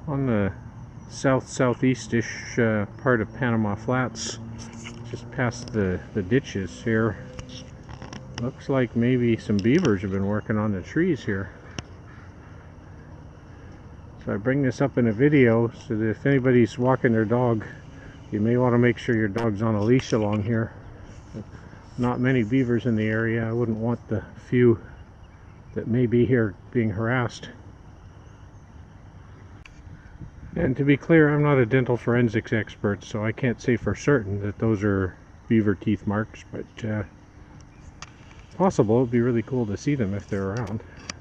on the southeastish part of Panama Flats, just past the ditches here. Looks like maybe some beavers have been working on the trees here. So I bring this up in a video so that if anybody's walking their dog, you may want to make sure your dog's on a leash along here. Not many beavers in the area. I wouldn't want the few that may be here being harassed. And to be clear, I'm not a dental forensics expert, so I can't say for certain that those are beaver teeth marks, but possible. It'd be really cool to see them if they're around.